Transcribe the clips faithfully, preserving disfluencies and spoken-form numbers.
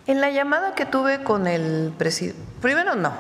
En la llamada que tuve con el presidente, primero no,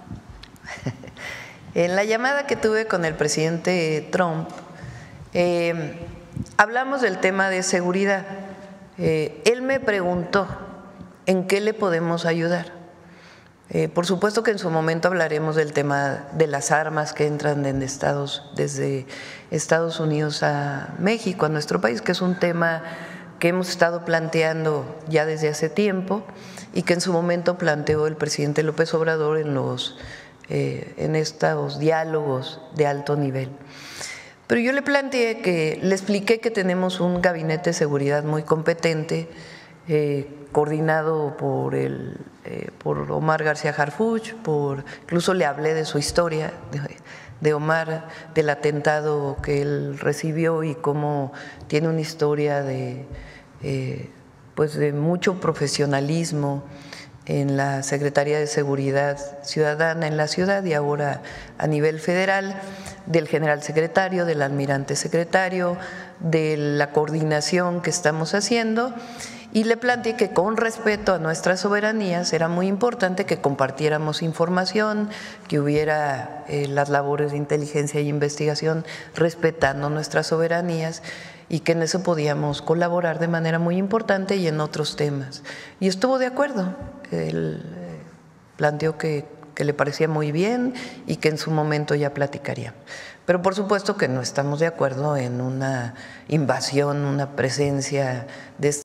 en la llamada que tuve con el presidente Trump, eh, hablamos del tema de seguridad. Eh, él me preguntó en qué le podemos ayudar. Eh, por supuesto que en su momento hablaremos del tema de las armas que entran de Estados, desde Estados Unidos a México, a nuestro país, que es un tema que hemos estado planteando ya desde hace tiempo y que en su momento planteó el presidente López Obrador en, los, eh, en estos diálogos de alto nivel. Pero yo le planteé que, le expliqué que tenemos un gabinete de seguridad muy competente, eh, coordinado por, el, eh, por Omar García Harfuch, por, incluso le hablé de su historia, de, de Omar, del atentado que él recibió y cómo tiene una historia de, eh, pues de mucho profesionalismo en la Secretaría de Seguridad Ciudadana en la ciudad y ahora a nivel federal, del general secretario, del almirante secretario, de la coordinación que estamos haciendo. Y le planteé que con respeto a nuestras soberanías era muy importante que compartiéramos información, que hubiera eh, las labores de inteligencia e investigación respetando nuestras soberanías y que en eso podíamos colaborar de manera muy importante y en otros temas. Y estuvo de acuerdo, él eh, planteó que, que le parecía muy bien y que en su momento ya platicaríamos. Pero por supuesto que no estamos de acuerdo en una invasión, una presencia de